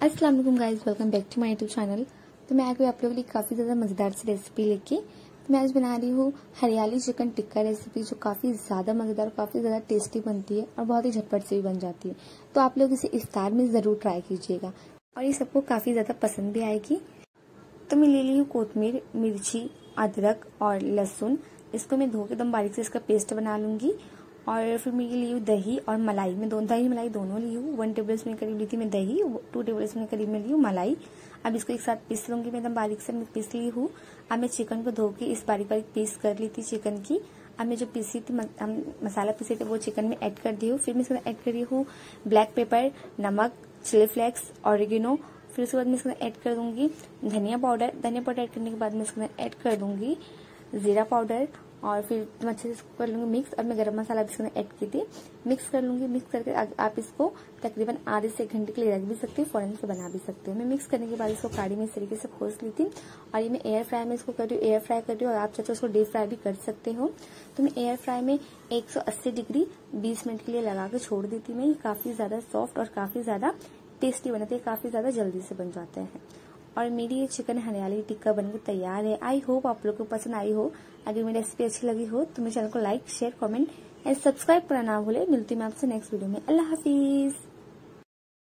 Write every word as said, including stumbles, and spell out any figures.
अस्सलाम वालेकुम guys, welcome back to my YouTube channel. तो मैं आ गई आप लोगों के लिए काफ़ी ज़्यादा मज़ेदार सी रेसिपी लेके। तो मैं आज बना रही हूँ हरियाली चिकन टिक्का रेसिपी, जो काफ़ी ज़्यादा मज़ेदार, काफ़ी ज़्यादा टेस्टी बनती है और बहुत ही झटपट से भी बन जाती है। तो आप लोग इसे इफ्तार में ज़रूर ट्राई कीजिएगा और ये सबको काफ़ी ज़्यादा पसंद भी आएगी। तो मैं ले ली हूँ कोतमीर, मिर्ची, अदरक और लहसुन। इसको मैं धो के एकदम बारीक से इसका पेस्ट बना लूँगी। और फिर मैं ये ली हूँ दही और मलाई। मैं दोनों दही मलाई दोनों ली हूँ। वन टेबल स्पून के करीब ली थी मैं दही, टू टेबल स्पून के करीब में ली हूँ मलाई। अब इसको एक साथ पीस लूंगी मैं, एकदम बारीक से मैं पीस ली हूँ। अब मैं चिकन को धो के इस बारीक बारीक पीस कर ली थी चिकन की। अब मैं जो पीसी थी हम मसाला पीसे थे वो चिकन में ऐड कर दी हूँ। फिर मैं इसमें ऐड कर रही हूँ ब्लैक पेपर, नमक, चिली फ्लेक्स, ऑरिगेनो। फिर उसके बाद मैं इसमें ऐड कर दूंगी धनिया पाउडर। धनिया पाउडर ऐड करने के बाद मैं इसमें ऐड कर दूंगी जीरा पाउडर और फिर तुम अच्छे से इसको कर लूंगी मिक्स। अब मैं गरम मसाला भी इसमें ऐड की थी, मिक्स कर लूंगी। मिक्स करके आप इसको तकरीबन आधे से एक घंटे के लिए रख भी सकते हो, फौरन से बना भी सकते हो। मैं मिक्स करने के बाद इसको काढ़ी में इस तरीके से खोस ली थी और ये मैं एयर फ्राई में इसको कर रही हूँ। एयर फ्राई कर रही हूँ और आप चाहे तो उसको डीप फ्राई भी कर सकते हो। तो मैं एयर फ्राई में एक सौ अस्सी डिग्री बीस मिनट के लिए लगा के छोड़ दी थी मैं। ये काफी ज्यादा सॉफ्ट और काफी ज्यादा टेस्टी बनते हैं, काफी ज्यादा जल्दी से बन जाते हैं। और मेरी ये चिकन हरियाली टिक्का बनकर तैयार है। आई होप आप लोगों को पसंद आई हो। अगर मेरी रेसिपी अच्छी लगी हो तो मेरे चैनल को like, share, comment and subscribe करना ना भूले। मिलती मैं आपसे नेक्स्ट वीडियो में। अल्लाह हाफिज।